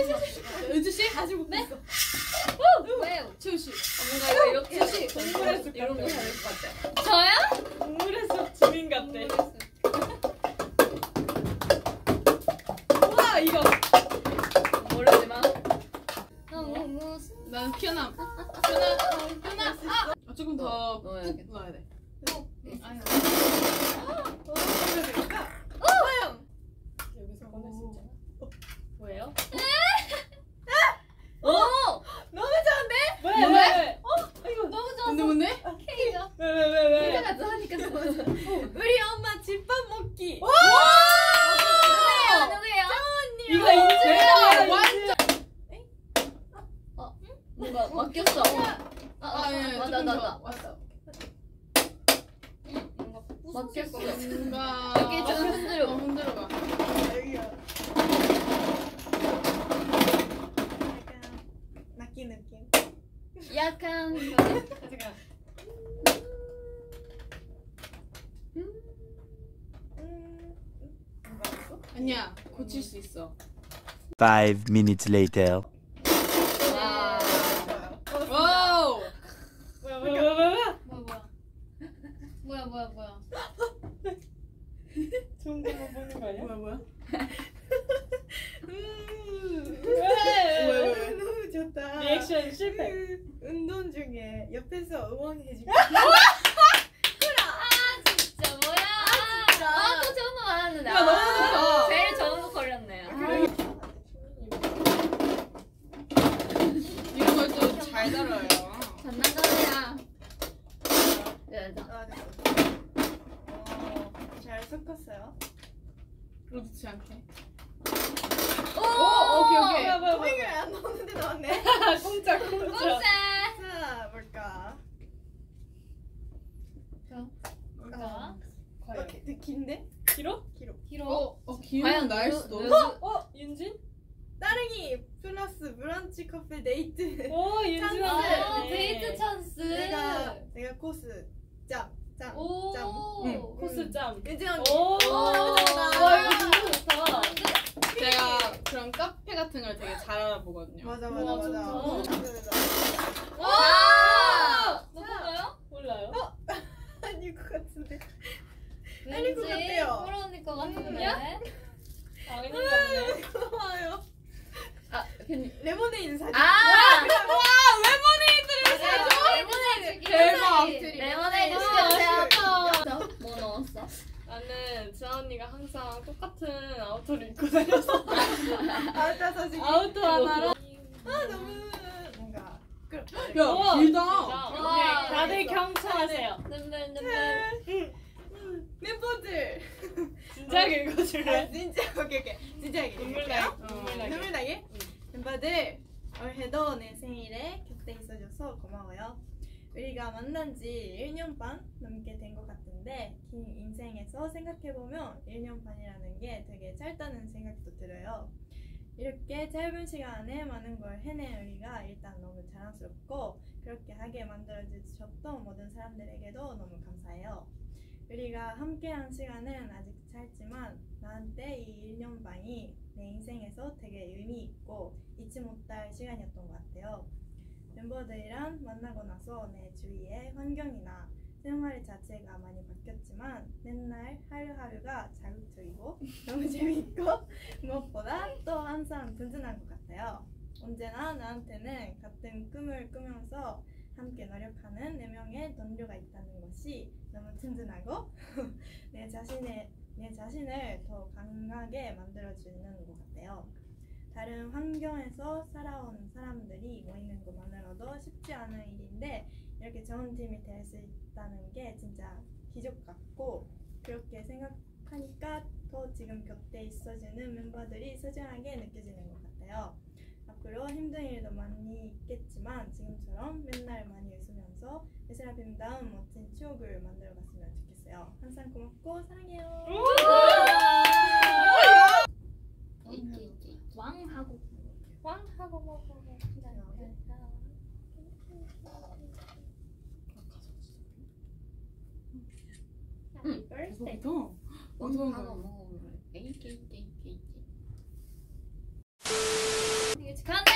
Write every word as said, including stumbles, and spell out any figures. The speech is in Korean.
은주 씨 가지고 네? 있어. 왜요? 채우 씨. 뭔가 이거 이렇게 씨 동물의 숲 이런 거 같아. 잘할 것 같아. 저요? 동물의 숲 주민 같대. 우와 이거 모르지만. 너무 난 피어남. 피어남. 피어남. 아! 아 조금 더 넣어야겠다. 꾹 넣어야 돼. 아유. 과연. 여기서 꺼낼 수 있잖아. 뭐예요? 오! 너무 좋은데? 왜? 왜? 왜? 어? 이거 너무 좋았어. 뭔데 뭔데? 케이크죠. 왜 왜 왜 왜? 케이크 같아 하니까 너무 좋아. 우리 엄마 집밥 먹기. 와! 누구예요? 누구예요? 이거 인증이야. 완전. 뭔가 맡겼어. 아, 아, 아, 예, 맞아, 조금 맞아. 더. 왔어. 뭔가 맡겼어. 뭔가 여기 좀 흔들어. 어, 흔들어 봐. 여기요. 약간 낚기 느낌. 약간 잠깐. 음. 뭔가 있어? 아니야, 고칠 수 있어. Five minutes later. 와. 좋아요. 와우. 뭐야 뭐야 뭐야 뭐야. 뭐야 뭐야 뭐야 뭐야. 좋은 것만 보는 거 아니야? 뭐야 뭐야? 음. 왜? 왜, 왜? 너무 좋다. 리액션 실패. 그 운동 중에 옆에서 응원해주고. 진짜 뭐야? 진짜. 아, 또 좋은 거 많았는데. 야, 너무 좋다. 제일 좋은 거 걸렸네요. 이런 걸 또 잘 다뤄요. 장난감이야. 네, 아, 네. 어, 잘 섞었어요. 그렇지 않게. 오, 오, 오케이 오케이. 뭐야 뭐야 뭐야. 이거 안 넣었는데 나왔네. 공짜 공짜. 공짜. 자, 뭘까? 뭘까? 어, 기- 되게 긴데? 길어? 길어. 길어. 어, 어 과연 기회는 나일 누구- 수도. 누구- 어, 윤진? 따릉이 플러스 브런치 커피 데이트. 오, 윤진아. 아, 네. 데이트 찬스. 내가 내가 코스 짱 짱. 오. 짱. 응, 코스 짬. 윤진 언니. 오, 너무 좋다. 와, 이거 진짜 좋다. 네. 제가 그런 카페 같은 걸 되게 잘 알아보거든요. 맞아 맞아 우와, 맞아. 좋다. 너무 잘한다. 와! 누군가요? 몰라요. 아닐 것 같은데. 아닐 것 왠지 같아요. 그러니까 것 같은데. 아닌가 보네. 고마워요. 아, 괜히. 레모네이드 사줘. 아! 레모네이드를 맞아. 레모네이드 대박. 레모네이드 레모네이드 시켰어요. 뭐 넣었어? 나는 지아 언니가 항상 똑같은 아우터를 입고 다녔어. 아따 사실. 아우터 하나로. 아 너무 뭔가. 그- 우와, 길다. 와. 다들 경청하세요. 눈물 눈물. 멤버들. 진지하게 아, 읽어줄래? 진짜 오케이 오케이. 진지하게. 눈물 읽을게요. 나게. 눈물 나게. 눈물 나게? 멤버들 올해도 내 생일에 곁에 있어줘서 고마워요. 우리가 만난 지 일 년 반 넘게 된 것 같은데 긴 인생에서 생각해보면 일 년 반이라는 게 되게 짧다는 생각도 들어요. 이렇게 짧은 시간에 많은 걸 해낸 우리가 일단 너무 자랑스럽고 그렇게 하게 만들어주셨던 모든 사람들에게도 너무 감사해요. 우리가 함께한 시간은 아직 짧지만 나한테 이 일 년 반이 내 인생에서 되게 의미 있고 잊지 못할 시간이었던 것 같아요. 멤버들이랑 만나고 나서 내 주위의 환경이나 생활 자체가 많이 바뀌었지만 맨날 하루하루가 자극적이고 너무 재밌고 무엇보다 또 항상 든든한 것 같아요. 언제나 나한테는 같은 꿈을 꾸면서 함께 노력하는 네 명의 동료가 있다는 것이 너무 든든하고 내 자신의 내 자신을 더 강하게 만들어주는 것 같아요. 다른 환경에서 살아온 사람들이 모이는 것만으로도 쉽지 않은 일인데 이렇게 좋은 팀이 될 수 있다는 게 진짜 기적 같고 그렇게 생각하니까 더 지금 곁에 있어주는 멤버들이 소중하게 느껴지는 것 같아요. 앞으로 힘든 일도 많이 있겠지만 지금처럼 맨날 많이 웃으면서 르세라핌다운 멋진 추억을 만들어갔으면 좋겠어요. 항상 고맙고 사랑해요. 왕하고 왕하고 먹어. 응. birthday. 대박이다. 왕하고 먹어. 에이 게이 게이 게이. 생일 축하합니다.